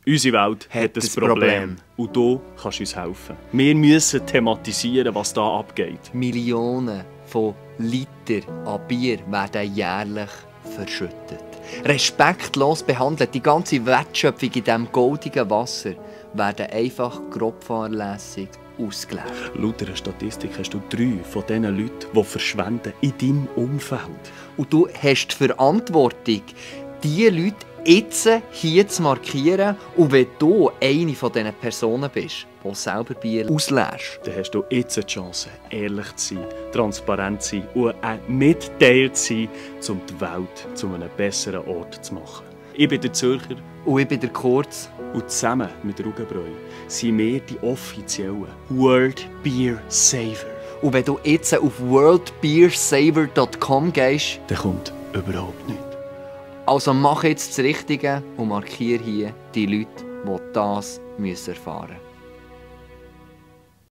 Unsere Welt hat ein Problem. Und du kannst uns helfen. Wir müssen thematisieren, was da abgeht. Millionen von Liter an Bier werden jährlich verschüttet. Respektlos behandelt, die ganze Wertschöpfung in diesem goldigen Wasser werden einfach grobfahrlässig ausgeleert. Laut einer Statistik hast du 3 von diesen Leuten, die verschwenden in deinem Umfeld. Und du hast die Verantwortung, diese Leute jetzt hier zu markieren. Und wenn du eine von diesen Personen bist, die selber Bier ausleerst, dann hast du jetzt die Chance, ehrlich zu sein, transparent zu sein und ein Mitteil zu sein, um die Welt zu einem besseren Ort zu machen. Ich bin der Zürcher. Und ich bin der Kurz. Und zusammen mit Rugenbräu sind wir die offiziellen World Beer Saver. Und wenn du jetzt auf worldbeersaver.com gehst, dann kommt überhaupt nichts. Also mach jetzt das Richtige und markiere hier die Leute, die das erfahren müssen.